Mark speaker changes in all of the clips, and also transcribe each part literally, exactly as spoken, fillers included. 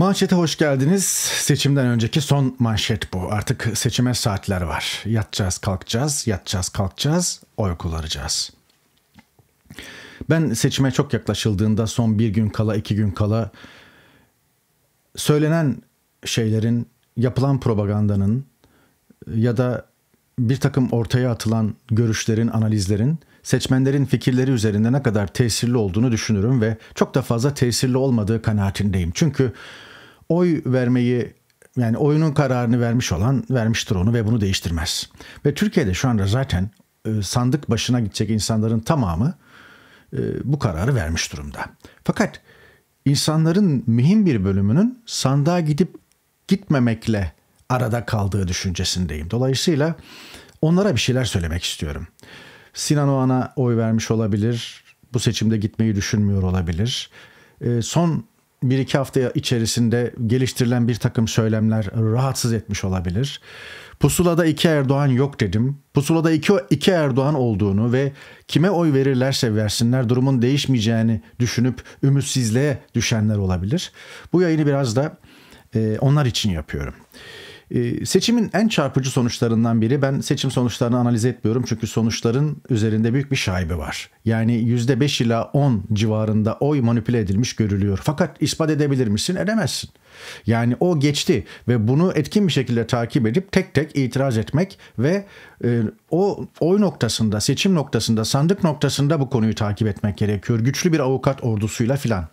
Speaker 1: Manşete hoş geldiniz. Seçimden önceki son manşet bu. Artık seçime saatler var. Yatacağız, kalkacağız, yatacağız, kalkacağız, oy kullanacağız. Ben seçime çok yaklaşıldığında son bir gün kala, iki gün kala söylenen şeylerin, yapılan propagandanın ya da bir takım ortaya atılan görüşlerin, analizlerin seçmenlerin fikirleri üzerinde ne kadar tesirli olduğunu düşünürüm ve çok da fazla tesirli olmadığı kanaatindeyim. Çünkü oy vermeyi, yani oyunun kararını vermiş olan vermiştir onu ve bunu değiştirmez. Ve Türkiye'de şu anda zaten e, sandık başına gidecek insanların tamamı e, bu kararı vermiş durumda. Fakat insanların mühim bir bölümünün sandığa gidip gitmemekle arada kaldığı düşüncesindeyim. Dolayısıyla onlara bir şeyler söylemek istiyorum. Sinan Oğan'a oy vermiş olabilir, bu seçimde gitmeyi düşünmüyor olabilir. E, son bir iki hafta içerisinde geliştirilen bir takım söylemler rahatsız etmiş olabilir. Pusulada iki Erdoğan yok dedim. Pusulada iki, iki Erdoğan olduğunu ve kime oy verirlerse versinler durumun değişmeyeceğini düşünüp ümitsizliğe düşenler olabilir. Bu yayını biraz da e, onlar için yapıyorum. Ee, seçimin en çarpıcı sonuçlarından biri, ben seçim sonuçlarını analiz etmiyorum çünkü sonuçların üzerinde büyük bir şaibe var. Yani yüzde beş ila on civarında oy manipüle edilmiş görülüyor. Fakat ispat edebilir misin? Edemezsin. Yani o geçti ve bunu etkin bir şekilde takip edip tek tek itiraz etmek ve e, o oy noktasında, seçim noktasında, sandık noktasında bu konuyu takip etmek gerekiyor. Güçlü bir avukat ordusuyla filan.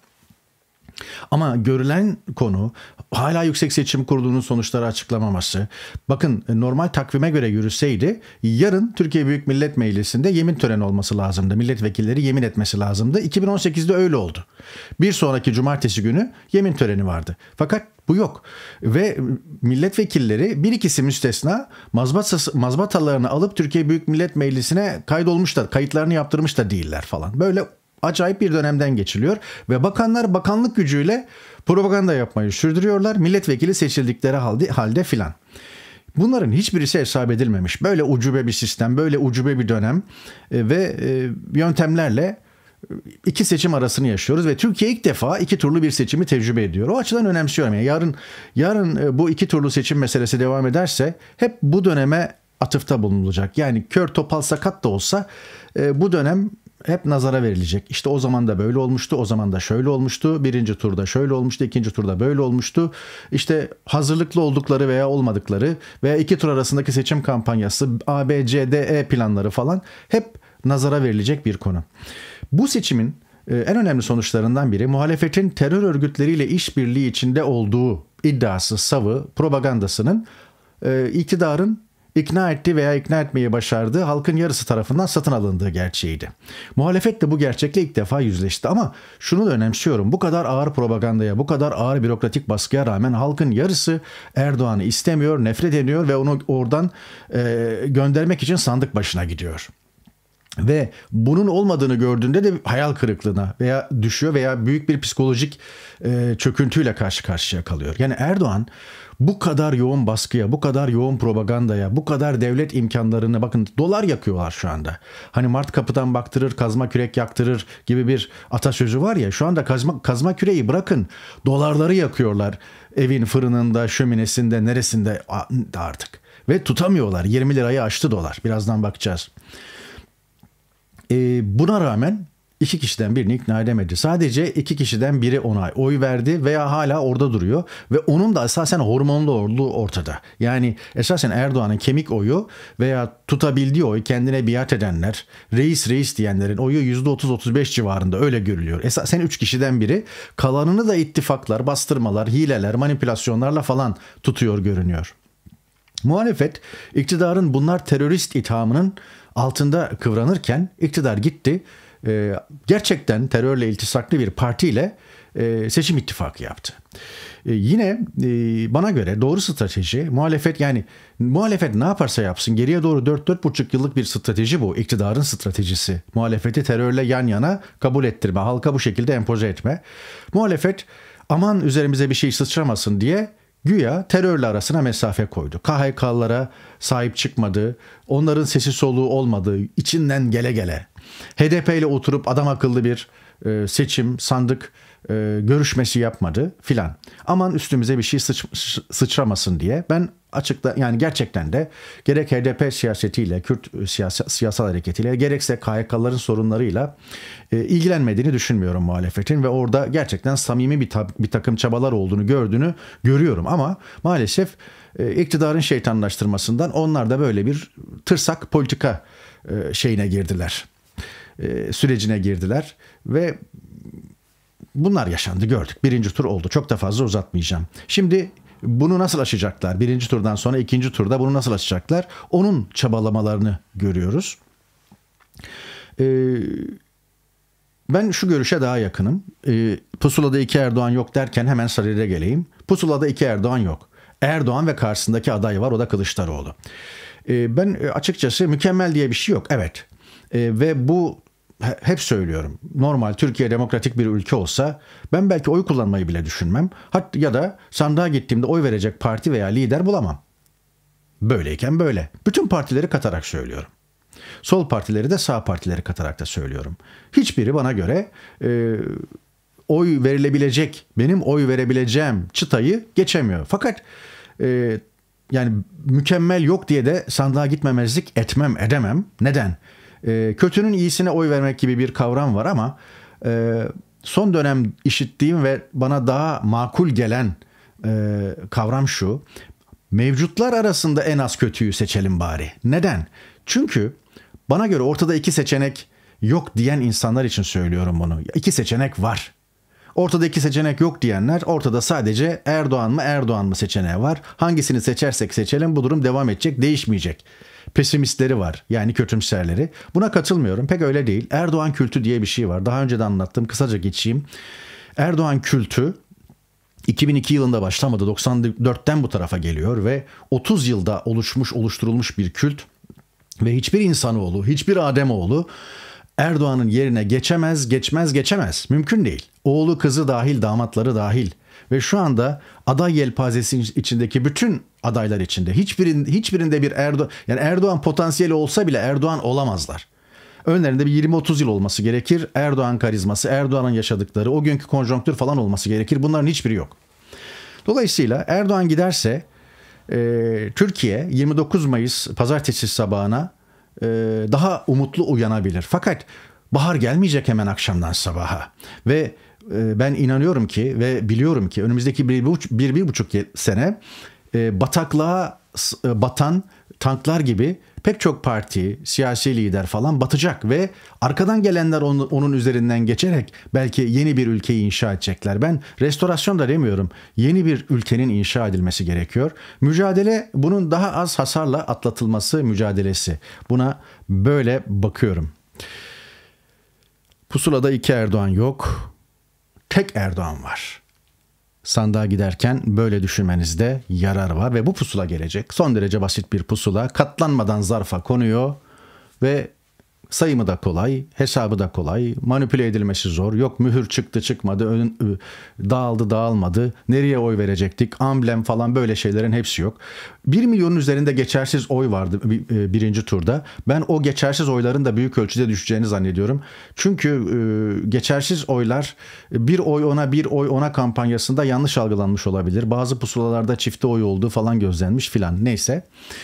Speaker 1: Ama görülen konu hala Yüksek Seçim Kurulu'nun sonuçları açıklamaması. Bakın, normal takvime göre yürüseydi yarın Türkiye Büyük Millet Meclisi'nde yemin töreni olması lazımdı. Milletvekilleri yemin etmesi lazımdı. iki bin on sekizde öyle oldu. Bir sonraki cumartesi günü yemin töreni vardı. Fakat bu yok. Ve milletvekilleri bir ikisi müstesna mazbatalarını alıp Türkiye Büyük Millet Meclisi'ne kaydolmuşlar. Kayıtlarını yaptırmış da değiller falan. Böyle acayip bir dönemden geçiliyor ve bakanlar bakanlık gücüyle propaganda yapmayı sürdürüyorlar. Milletvekili seçildikleri halde, halde filan. Bunların hiçbirisi hesap edilmemiş. Böyle ucube bir sistem, böyle ucube bir dönem e, ve e, yöntemlerle iki seçim arasını yaşıyoruz ve Türkiye ilk defa iki turlu bir seçimi tecrübe ediyor. O açıdan önemsiyorum. Yani yarın yarın e, bu iki turlu seçim meselesi devam ederse hep bu döneme atıfta bulunulacak. Yani kör topal sakat da olsa e, bu dönem hep nazara verilecek. İşte o zaman da böyle olmuştu, o zaman da şöyle olmuştu, birinci turda şöyle olmuştu, ikinci turda böyle olmuştu. İşte hazırlıklı oldukları veya olmadıkları veya iki tur arasındaki seçim kampanyası, A, B, C, D, E planları falan hep nazara verilecek bir konu. Bu seçimin en önemli sonuçlarından biri muhalefetin terör örgütleriyle işbirliği içinde olduğu iddiası, savı, propagandasının iktidarın ikna etti veya ikna etmeyi başardığı halkın yarısı tarafından satın alındığı gerçeğiydi. Muhalefet de bu gerçekle ilk defa yüzleşti ama şunu da önemsiyorum. Bu kadar ağır propagandaya, bu kadar ağır bürokratik baskıya rağmen halkın yarısı Erdoğan'ı istemiyor, nefret ediyor ve onu oradan e, göndermek için sandık başına gidiyor. Ve bunun olmadığını gördüğünde de hayal kırıklığına veya düşüyor veya büyük bir psikolojik e, çöküntüyle karşı karşıya kalıyor. Yani Erdoğan bu kadar yoğun baskıya, bu kadar yoğun propagandaya, bu kadar devlet imkanlarını, bakın dolar yakıyorlar şu anda. Hani Mart kapıdan baktırır, kazma kürek yaktırır gibi bir atasözü var ya, şu anda kazma, kazma küreği bırakın, dolarları yakıyorlar evin fırınında, şöminesinde, neresinde artık. Ve tutamıyorlar, yirmi lirayı aştı dolar, birazdan bakacağız. Ee, buna rağmen iki kişiden birini ikna edemedi. Sadece iki kişiden biri ona oy verdi veya hala orada duruyor. Ve onun da esasen hormonlu olduğu ortada. Yani esasen Erdoğan'ın kemik oyu veya tutabildiği oy, kendine biat edenler, reis reis diyenlerin oyu yüzde otuz otuz beş civarında, öyle görülüyor. Esasen üç kişiden biri, kalanını da ittifaklar, bastırmalar, hileler, manipülasyonlarla falan tutuyor görünüyor. Muhalefet iktidarın bunlar terörist ithamının altında kıvranırken iktidar gitti, e, gerçekten terörle iltisaklı bir partiyle e, seçim ittifakı yaptı. E, yine e, bana göre doğru strateji muhalefet, yani muhalefet ne yaparsa yapsın geriye doğru dört dört buçuk yıllık bir strateji bu, iktidarın stratejisi. Muhalefeti terörle yan yana kabul ettirme, halka bu şekilde empoze etme. Muhalefet aman üzerimize bir şey sıçramasın diye güya terörle arasına mesafe koydu. K H K'lara sahip çıkmadı, onların sesi soluğu olmadı, içinden gele gele. H D P ile oturup adam akıllı bir seçim, sandık e, görüşmesi yapmadı filan. Aman üstümüze bir şey sıç, sıçramasın diye. Ben açıkta yani gerçekten de gerek H D P siyasetiyle, Kürt siyasi, siyasal hareketiyle, gerekse K Y K'ların sorunlarıyla e, ilgilenmediğini düşünmüyorum muhalefetin ve orada gerçekten samimi bir, ta, bir takım çabalar olduğunu gördüğünü görüyorum ama maalesef e, iktidarın şeytanlaştırmasından onlar da böyle bir tırsak politika e, şeyine girdiler. E, sürecine girdiler ve bunlar yaşandı, gördük. Birinci tur oldu. Çok da fazla uzatmayacağım. Şimdi bunu nasıl aşacaklar? Birinci turdan sonra ikinci turda bunu nasıl aşacaklar? Onun çabalamalarını görüyoruz. Ee, ben şu görüşe daha yakınım. Ee, pusulada iki Erdoğan yok derken hemen sarıya geleyim. Pusulada iki Erdoğan yok. Erdoğan ve karşısındaki aday var, o da Kılıçdaroğlu. Ee, ben açıkçası mükemmel diye bir şey yok. Evet. Ee, ve bu hep söylüyorum. Normal Türkiye demokratik bir ülke olsa ben belki oy kullanmayı bile düşünmem. Hatta ya da sandığa gittiğimde oy verecek parti veya lider bulamam. Böyleyken böyle. Bütün partileri katarak söylüyorum. Sol partileri de sağ partileri katarak da söylüyorum. Hiçbiri bana göre e, oy verilebilecek, benim oy verebileceğim çıtayı geçemiyor. Fakat e, yani mükemmel yok diye de sandığa gitmemezlik etmem, edemem. Neden? E, kötünün iyisine oy vermek gibi bir kavram var ama e, son dönem işittiğim ve bana daha makul gelen e, kavram şu: mevcutlar arasında en az kötüyü seçelim bari. Neden? Çünkü bana göre ortada iki seçenek yok diyen insanlar için söylüyorum bunu. İki seçenek var. Ortada iki seçenek yok diyenler, ortada sadece Erdoğan mı Erdoğan mı seçeneği var. Hangisini seçersek seçelim bu durum devam edecek, değişmeyecek. Pesimistleri var, yani kötümserleri. Buna katılmıyorum, pek öyle değil. Erdoğan kültü diye bir şey var. Daha önce de anlattım, kısaca geçeyim. Erdoğan kültü iki bin iki yılında başlamadı, doksan dörtten bu tarafa geliyor ve otuz yılda oluşmuş, oluşturulmuş bir kült ve hiçbir insanoğlu, hiçbir Ademoğlu Erdoğan'ın yerine geçemez, geçmez, geçemez. Mümkün değil. Oğlu, kızı dahil, damatları dahil. Ve şu anda aday yelpazesi içindeki bütün adaylar içinde hiçbirinde, hiçbirinde bir Erdoğan, yani Erdoğan potansiyeli olsa bile Erdoğan olamazlar. Önlerinde bir yirmi otuz yıl olması gerekir. Erdoğan karizması, Erdoğan'ın yaşadıkları, o günkü konjonktür falan olması gerekir. Bunların hiçbiri yok. Dolayısıyla Erdoğan giderse e, Türkiye yirmi dokuz Mayıs pazartesi sabahına e, daha umutlu uyanabilir. Fakat bahar gelmeyecek hemen akşamdan sabaha. Ve e, ben inanıyorum ki ve biliyorum ki önümüzdeki bir, bir, bir buçuk sene e, bataklığa e, batan tanklar gibi pek çok parti, siyasi lider falan batacak ve arkadan gelenler onu, onun üzerinden geçerek belki yeni bir ülkeyi inşa edecekler. Ben restorasyon da demiyorum. Yeni bir ülkenin inşa edilmesi gerekiyor. Mücadele bunun daha az hasarla atlatılması mücadelesi. Buna böyle bakıyorum. Pusulada iki Erdoğan yok. Tek Erdoğan var. Sandığa giderken böyle düşünmenizde yarar var ve bu pusula gelecek. Son derece basit bir pusula. Katlanmadan zarfa konuyor ve sayımı da kolay, hesabı da kolay, manipüle edilmesi zor. Yok mühür çıktı çıkmadı, ön, dağıldı dağılmadı, nereye oy verecektik, amblem falan böyle şeylerin hepsi yok. Bir milyonun üzerinde geçersiz oy vardı birinci turda. Ben o geçersiz oyların da büyük ölçüde düşeceğini zannediyorum. Çünkü geçersiz oylar bir oy ona bir oy ona kampanyasında yanlış algılanmış olabilir. Bazı pusulalarda çifte oy olduğu falan gözlenmiş filan, neyse.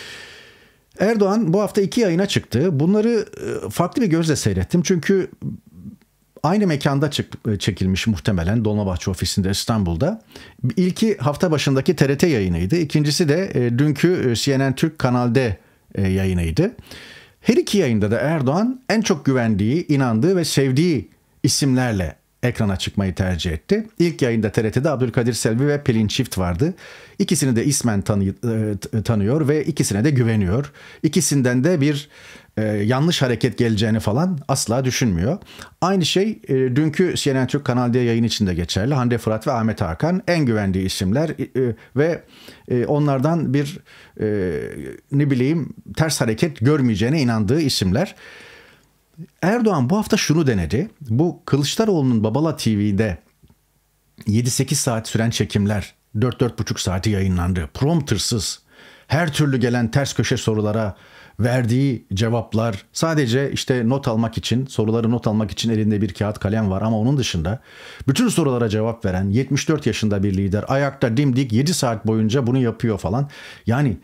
Speaker 1: Erdoğan bu hafta iki yayına çıktı. Bunları farklı bir gözle seyrettim. Çünkü aynı mekanda çekilmiş muhtemelen, Dolmabahçe ofisinde İstanbul'da. İlki hafta başındaki T R T yayınıydı. İkincisi de dünkü C N N Türk Kanal D yayınıydı. Her iki yayında da Erdoğan en çok güvendiği, inandığı ve sevdiği isimlerle ekrana çıkmayı tercih etti. İlk yayında T R T'de Abdülkadir Selvi ve Pelin Çift vardı. İkisini de ismen tanı, tanıyor ve ikisine de güveniyor. İkisinden de bir e, yanlış hareket geleceğini falan asla düşünmüyor. Aynı şey e, dünkü C N N Türk Kanal D yayın için de geçerli. Hande Fırat ve Ahmet Hakan en güvendiği isimler e, ve e, onlardan bir e, ne bileyim ters hareket görmeyeceğine inandığı isimler. Erdoğan bu hafta şunu denedi. Bu Kılıçdaroğlu'nun Babala T V'de yedi sekiz saat süren çekimler dört dört buçuk saati yayınlandı. Promptersız, her türlü gelen ters köşe sorulara verdiği cevaplar, sadece işte not almak için, soruları not almak için elinde bir kağıt kalem var ama onun dışında bütün sorulara cevap veren yetmiş dört yaşında bir lider, ayakta dimdik yedi saat boyunca bunu yapıyor falan. Yani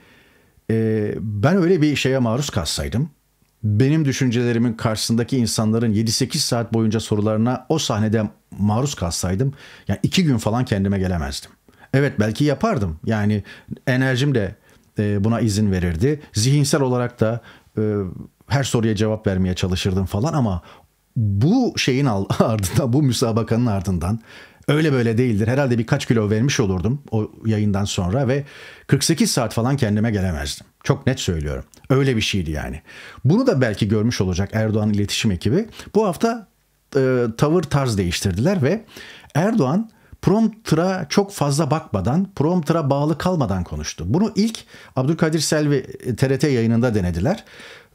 Speaker 1: e, ben öyle bir şeye maruz kalsaydım, benim düşüncelerimin karşısındaki insanların yedi sekiz saat boyunca sorularına o sahnede maruz kalsaydım, yani iki gün falan kendime gelemezdim. Evet, belki yapardım. Yani enerjim de e, buna izin verirdi. Zihinsel olarak da e, her soruya cevap vermeye çalışırdım falan ama bu şeyin ardından, bu müsabakanın ardından öyle böyle değildir. Herhalde birkaç kilo vermiş olurdum o yayından sonra ve kırk sekiz saat falan kendime gelemezdim. Çok net söylüyorum. Öyle bir şeydi yani. Bunu da belki görmüş olacak Erdoğan iletişim ekibi. Bu hafta e, tavır tarz değiştirdiler ve Erdoğan prompter'a çok fazla bakmadan, prompter'a bağlı kalmadan konuştu. Bunu ilk Abdülkadir Selvi T R T yayınında denediler.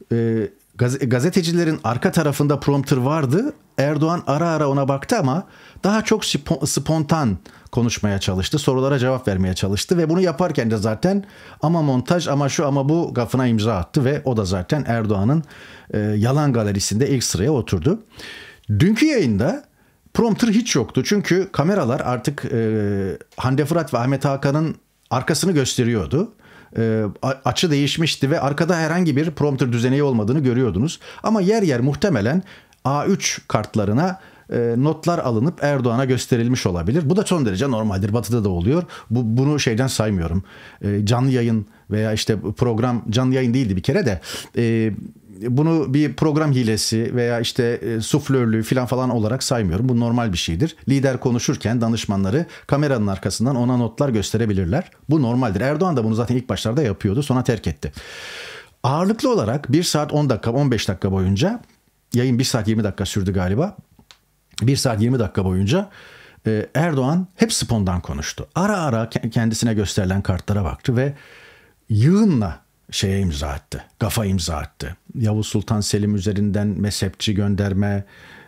Speaker 1: E, gazetecilerin arka tarafında prompter vardı. Erdoğan ara ara ona baktı ama daha çok spontan konuşmaya çalıştı. Sorulara cevap vermeye çalıştı ve bunu yaparken de zaten ama montaj ama şu ama bu gafına imza attı ve o da zaten Erdoğan'ın e, yalan galerisinde ilk sıraya oturdu. Dünkü yayında prompter hiç yoktu. Çünkü kameralar artık e, Hande Fırat ve Ahmet Hakan'ın arkasını gösteriyordu. E, açı değişmişti ve arkada herhangi bir prompter düzeneği olmadığını görüyordunuz. Ama yer yer muhtemelen A üç kartlarına e, notlar alınıp Erdoğan'a gösterilmiş olabilir. Bu da son derece normaldir. Batı'da da oluyor. Bu, bunu şeyden saymıyorum. E, canlı yayın veya işte program canlı yayın değildi bir kere de. E, bunu bir program hilesi veya işte e, suflörlüğü falan falan olarak saymıyorum. Bu normal bir şeydir. Lider konuşurken danışmanları kameranın arkasından ona notlar gösterebilirler. Bu normaldir. Erdoğan da bunu zaten ilk başlarda yapıyordu. Sonra terk etti. Ağırlıklı olarak bir saat on dakika on beş dakika boyunca, yayın bir saat yirmi dakika sürdü galiba. bir saat yirmi dakika boyunca e, Erdoğan hep spontan konuştu. Ara ara kendisine gösterilen kartlara baktı ve yığınla şeye imza attı. Gafa imza attı. Yavuz Sultan Selim üzerinden mezhepçi gönderme,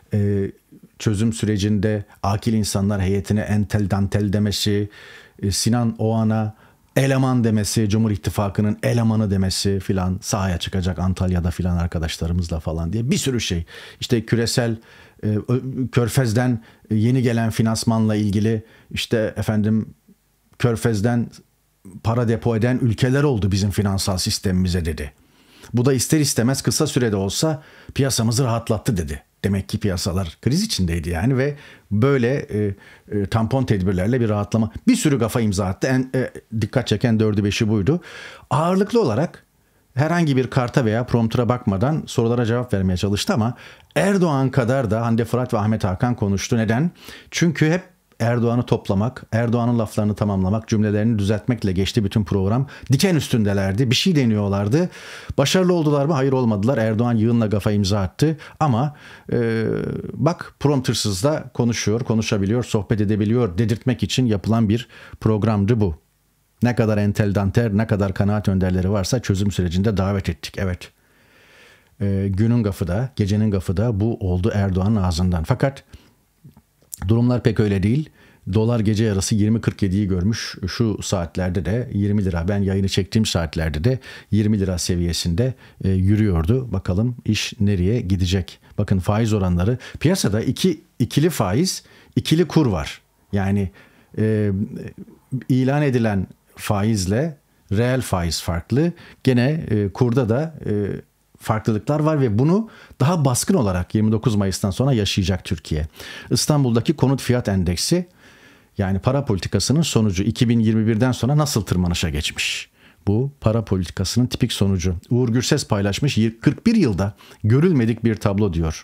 Speaker 1: e, çözüm sürecinde akil insanlar heyetine entel dantel demesi, e, Sinan Oğan'a eleman demesi, Cumhur İttifakı'nın elemanı demesi filan, sahaya çıkacak Antalya'da filan arkadaşlarımızla falan diye bir sürü şey. İşte küresel e, Körfez'den yeni gelen finansmanla ilgili işte efendim Körfez'den para depo eden ülkeler oldu bizim finansal sistemimize dedi. Bu da ister istemez kısa sürede olsa piyasamızı rahatlattı dedi. Demek ki piyasalar kriz içindeydi yani ve böyle e, e, tampon tedbirlerle bir rahatlama. Bir sürü gafa imza attı. En e, dikkat çeken dördü beşi buydu. Ağırlıklı olarak herhangi bir karta veya promptura bakmadan sorulara cevap vermeye çalıştı ama Erdoğan kadar da Hande Fırat ve Ahmet Hakan konuştu. Neden? Çünkü hep Erdoğan'ı toplamak, Erdoğan'ın laflarını tamamlamak, cümlelerini düzeltmekle geçti bütün program. Diken üstündelerdi, bir şey deniyorlardı. Başarılı oldular mı? Hayır, olmadılar. Erdoğan yığınla gafa imza attı. Ama e, bak promptersız da konuşuyor, konuşabiliyor, sohbet edebiliyor dedirtmek için yapılan bir programdı bu. Ne kadar entel danter, ne kadar kanaat önderleri varsa çözüm sürecinde davet ettik. Evet. E, günün gafı da, gecenin gafı da bu oldu Erdoğan'ın ağzından. Fakat durumlar pek öyle değil. Dolar gece yarısı yirmi kırk yediyi görmüş. Şu saatlerde de yirmi lira. Ben yayını çektiğim saatlerde de yirmi lira seviyesinde e, yürüyordu. Bakalım iş nereye gidecek? Bakın faiz oranları. Piyasada iki ikili faiz, ikili kur var. Yani e, ilan edilen faizle reel faiz farklı. Gene e, kurda da e, farklılıklar var ve bunu daha baskın olarak yirmi dokuz Mayıs'tan sonra yaşayacak Türkiye. İstanbul'daki konut fiyat endeksi, yani para politikasının sonucu, iki bin yirmi birden sonra nasıl tırmanışa geçmiş? Bu para politikasının tipik sonucu. Uğur Gürses paylaşmış, kırk bir yılda görülmedik bir tablo diyor.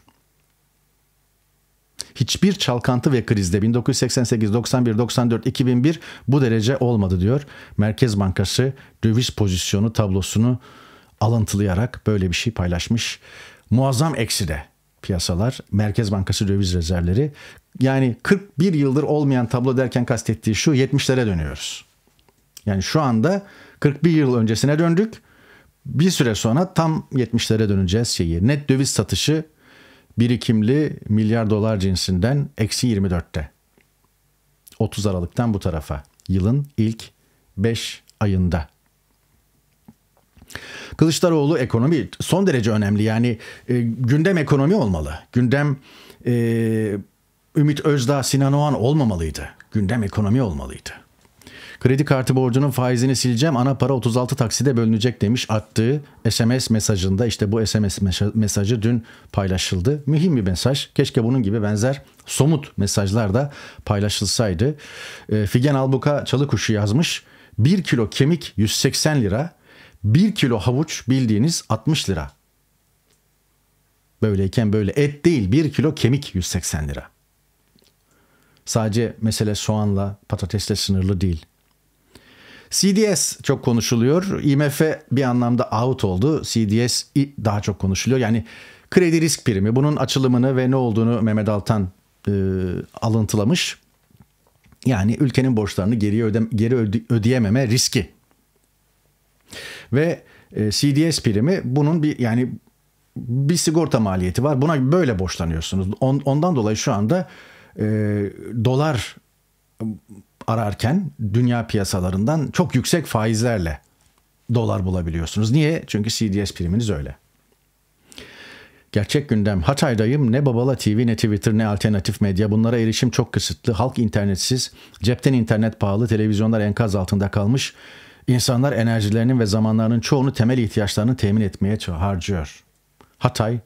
Speaker 1: Hiçbir çalkantı ve krizde bin dokuz yüz seksen sekiz, doksan bir, doksan dört, iki bin bir bu derece olmadı diyor. Merkez Bankası döviz pozisyonu tablosunu alıntılayarak böyle bir şey paylaşmış. Muazzam ekside piyasalar, Merkez Bankası döviz rezervleri. Yani kırk bir yıldır olmayan tablo derken kastettiği şu, yetmişlere dönüyoruz. Yani şu anda kırk bir yıl öncesine döndük. Bir süre sonra tam yetmişlere döneceğiz şeyi. Net döviz satışı birikimli milyar dolar cinsinden eksi yirmi dörtte. otuz Aralık'tan bu tarafa. Yılın ilk beş ayında. Kılıçdaroğlu ekonomi son derece önemli. Yani e, gündem ekonomi olmalı. Gündem e, Ümit Özdağ, Sinan Oğan olmamalıydı. Gündem ekonomi olmalıydı. Kredi kartı borcunun faizini sileceğim, ana para otuz altı takside bölünecek demiş attığı S M S mesajında. İşte bu S M S mesajı dün paylaşıldı. Mühim bir mesaj. Keşke bunun gibi benzer somut mesajlar da paylaşılsaydı. E, Figen Albuka Çalıkuşu yazmış. bir kilo kemik yüz seksen lira, bir kilo havuç bildiğiniz altmış lira. Böyleyken böyle et değil, bir kilo kemik yüz seksen lira. Sadece mesele soğanla, patatesle sınırlı değil. C D S çok konuşuluyor. I M F bir anlamda out oldu. C D S daha çok konuşuluyor. Yani kredi risk primi. Bunun açılımını ve ne olduğunu Mehmet Altan e, alıntılamış. Yani ülkenin borçlarını geri, öde, geri öde, ödeyememe riski. Ve e, C D S primi bunun bir yani bir sigorta maliyeti var. Buna böyle borçlanıyorsunuz. On, ondan dolayı şu anda e, dolar ararken dünya piyasalarından çok yüksek faizlerle dolar bulabiliyorsunuz. Niye? Çünkü C D S priminiz öyle. Gerçek gündem. Hatay'dayım. Ne Babala T V, ne Twitter, ne alternatif medya. Bunlara erişim çok kısıtlı. Halk internetsiz. Cepten internet pahalı. Televizyonlar enkaz altında kalmış. İnsanlar enerjilerinin ve zamanlarının çoğunu temel ihtiyaçlarını temin etmeye harcıyor. Hatay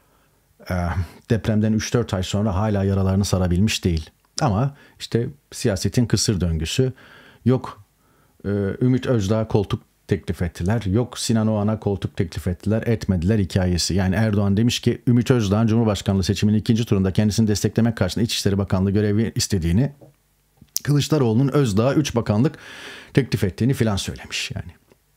Speaker 1: depremden üç dört ay sonra hala yaralarını sarabilmiş değil. Ama işte siyasetin kısır döngüsü. Yok Ümit Özdağ koltuk teklif ettiler. Yok Sinan Oğan'a koltuk teklif ettiler. Etmediler hikayesi. Yani Erdoğan demiş ki Ümit Özdağ'ın Cumhurbaşkanlığı seçiminin ikinci turunda kendisini desteklemek karşısında İçişleri Bakanlığı görevi istediğini, Kılıçdaroğlu'nun Özdağ'a üç bakanlık teklif ettiğini filan söylemiş yani.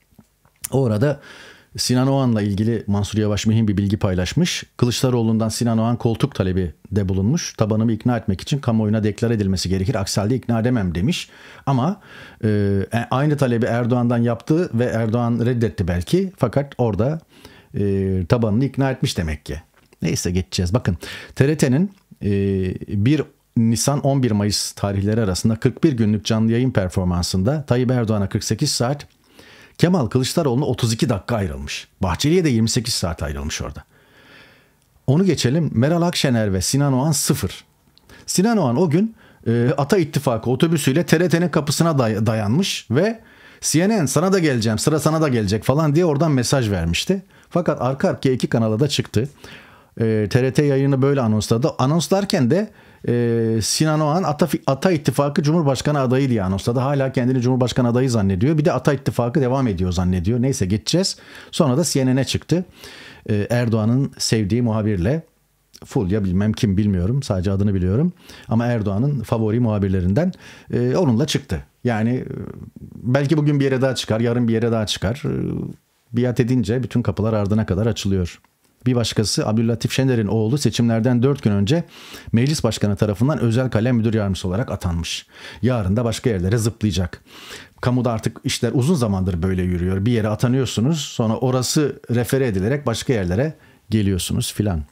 Speaker 1: O arada Sinan Oğan'la ilgili Mansur Yavaş mühim bir bilgi paylaşmış. Kılıçdaroğlu'ndan Sinan Oğan koltuk talebi de bulunmuş. Tabanımı ikna etmek için kamuoyuna deklar edilmesi gerekir. Aksi halde ikna edemem demiş. Ama e, aynı talebi Erdoğan'dan yaptı ve Erdoğan reddetti belki. Fakat orada e, tabanını ikna etmiş demek ki. Neyse geçeceğiz. Bakın T R T'nin e, bir Nisan on bir Mayıs tarihleri arasında kırk bir günlük canlı yayın performansında Tayyip Erdoğan'a kırk sekiz saat, Kemal Kılıçdaroğlu'na otuz iki dakika ayrılmış. Bahçeli'ye de yirmi sekiz saat ayrılmış orada. Onu geçelim. Meral Akşener ve Sinan Oğan sıfır. Sinan Oğan o gün e, Ata İttifakı otobüsüyle T R T'nin kapısına day- dayanmış ve C N N sana da geleceğim, sıra sana da gelecek falan diye oradan mesaj vermişti. Fakat arka arkaya iki kanala da çıktı. E, T R T yayını böyle anonsladı. Anonslarken de Ee, Sinan Oğan Ata, Ata İttifakı Cumhurbaşkanı adayı diye anonsladı. Hala kendini Cumhurbaşkanı adayı zannediyor. Bir de Ata İttifakı devam ediyor zannediyor. Neyse geçeceğiz. Sonra da C N N'e çıktı. Ee, Erdoğan'ın sevdiği muhabirle, Fulya bilmem kim bilmiyorum. Sadece adını biliyorum. Ama Erdoğan'ın favori muhabirlerinden e, onunla çıktı. Yani belki bugün bir yere daha çıkar. Yarın bir yere daha çıkar. Biat edince bütün kapılar ardına kadar açılıyor. Bir başkası Abdüllatif Şener'in oğlu seçimlerden dört gün önce meclis başkanı tarafından özel kalem müdür yardımcısı olarak atanmış. Yarın da başka yerlere zıplayacak. Kamuda artık işler uzun zamandır böyle yürüyor. Bir yere atanıyorsunuz, sonra orası refere edilerek başka yerlere geliyorsunuz filan.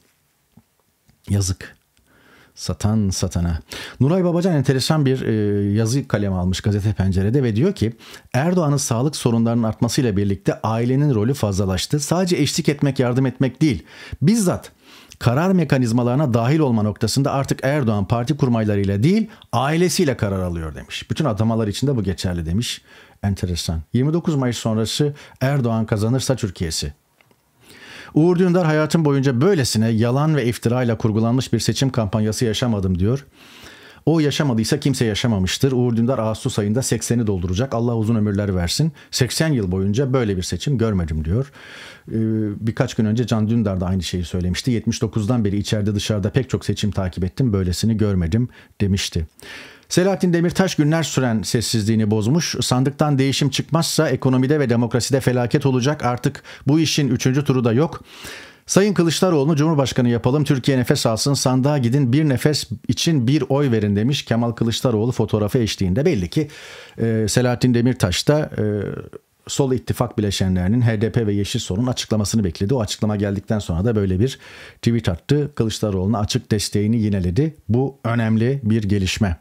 Speaker 1: Yazık. Satan satana. Nuray Babacan enteresan bir e, yazı kalemi almış Gazete Pencere'de ve diyor ki Erdoğan'ın sağlık sorunlarının artmasıyla birlikte ailenin rolü fazlalaştı. Sadece eşlik etmek, yardım etmek değil. Bizzat karar mekanizmalarına dahil olma noktasında artık Erdoğan parti kurmaylarıyla değil ailesiyle karar alıyor demiş. Bütün atamalar için de bu geçerli demiş. Enteresan. yirmi dokuz Mayıs sonrası Erdoğan kazanırsa Türkiye'si. Uğur Dündar hayatım boyunca böylesine yalan ve iftirayla kurgulanmış bir seçim kampanyası yaşamadım diyor. O yaşamadıysa kimse yaşamamıştır. Uğur Dündar Ağustos ayında sekseni dolduracak. Allah uzun ömürler versin. seksen yıl boyunca böyle bir seçim görmedim diyor. Ee, birkaç gün önce Can Dündar da aynı şeyi söylemişti. yetmiş dokuzdan beri içeride dışarıda pek çok seçim takip ettim. Böylesini görmedim demişti. Selahattin Demirtaş günler süren sessizliğini bozmuş. Sandıktan değişim çıkmazsa ekonomide ve demokraside felaket olacak. Artık bu işin üçüncü turu da yok. Sayın Kılıçdaroğlu'nu Cumhurbaşkanı yapalım. Türkiye nefes alsın. Sandığa gidin, bir nefes için bir oy verin demiş Kemal Kılıçdaroğlu fotoğrafı eşliğinde. Belli ki e, Selahattin Demirtaş da e, Sol İttifak bileşenlerinin H D P ve Yeşil Sol'un açıklamasını bekledi. O açıklama geldikten sonra da böyle bir tweet attı. Kılıçdaroğlu'na açık desteğini yineledi. Bu önemli bir gelişme.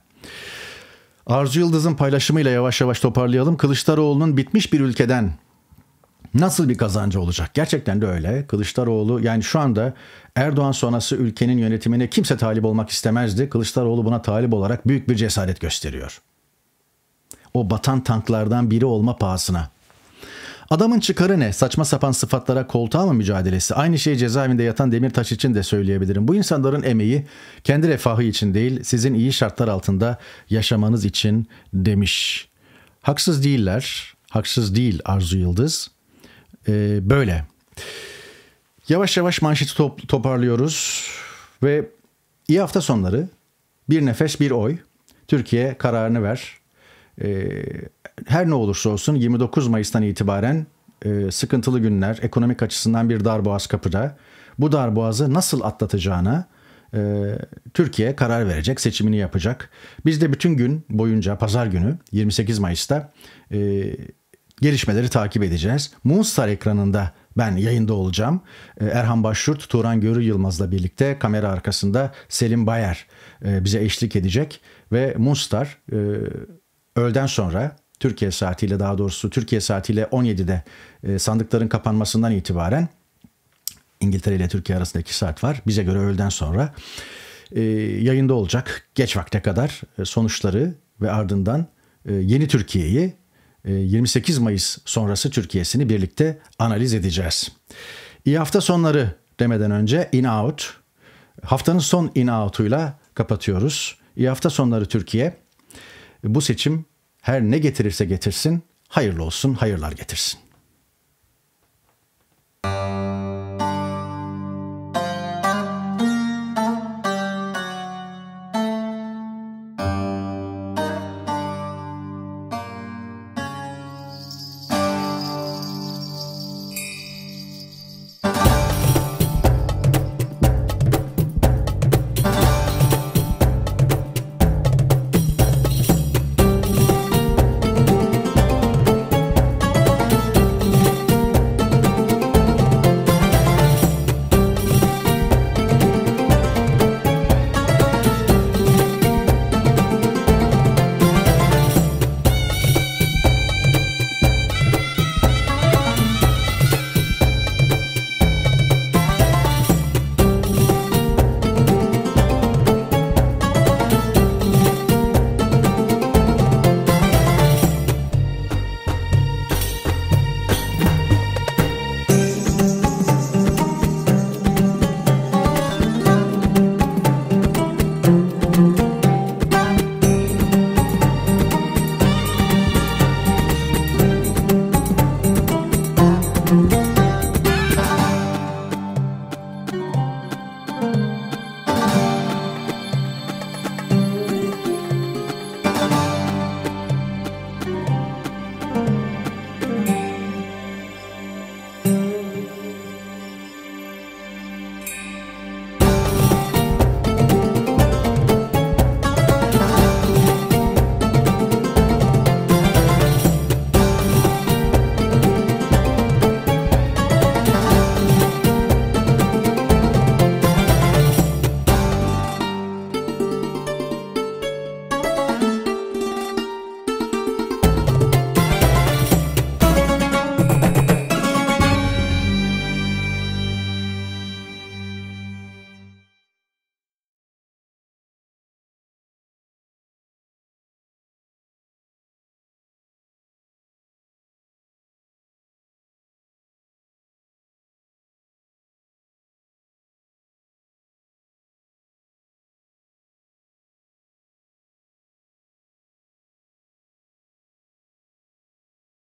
Speaker 1: Arzu Yıldız'ın paylaşımıyla yavaş yavaş toparlayalım. Kılıçdaroğlu'nun bitmiş bir ülkeden Nasıl bir kazancı olacak? Gerçekten de öyle. Kılıçdaroğlu, yani şu anda Erdoğan sonrası ülkenin yönetimine kimse talip olmak istemezdi. Kılıçdaroğlu buna talip olarak büyük bir cesaret gösteriyor. O batan tanklardan biri olma pahasına. Adamın çıkarı ne? Saçma sapan sıfatlara koltuğa mı mücadelesi? Aynı şeyi cezaevinde yatan Demirtaş için de söyleyebilirim. Bu insanların emeği kendi refahı için değil, sizin iyi şartlar altında yaşamanız için demiş. Haksız değiller. Haksız değil Arzu Yıldız. Ee, böyle. Yavaş yavaş manşeti top, toparlıyoruz. Ve iyi hafta sonları. Bir nefes bir oy. Türkiye kararını ver. Ee, her ne olursa olsun yirmi dokuz Mayıs'tan itibaren e, sıkıntılı günler, ekonomik açısından bir darboğaz kapıda. Bu darboğazı nasıl atlatacağına e, Türkiye karar verecek, seçimini yapacak. Biz de bütün gün boyunca pazar günü yirmi sekiz Mayıs'ta e, gelişmeleri takip edeceğiz. Moonstar ekranında ben yayında olacağım. Erhan Başyurt, Turan Görü Yılmaz'la birlikte kamera arkasında Selim Bayer e, bize eşlik edecek. Ve Moonstar e, öğleden sonra Türkiye saatiyle, daha doğrusu Türkiye saatiyle on yedide e, sandıkların kapanmasından itibaren, İngiltere ile Türkiye arasında iki saat var. Bize göre öğleden sonra e, yayında olacak. Geç vakte kadar e, sonuçları ve ardından e, yeni Türkiye'yi, e, yirmi sekiz Mayıs sonrası Türkiye'sini birlikte analiz edeceğiz. İyi hafta sonları demeden önce in out. Haftanın son in out'uyla kapatıyoruz. İyi hafta sonları Türkiye. Bu seçim her ne getirirse getirsin, hayırlı olsun, hayırlar getirsin.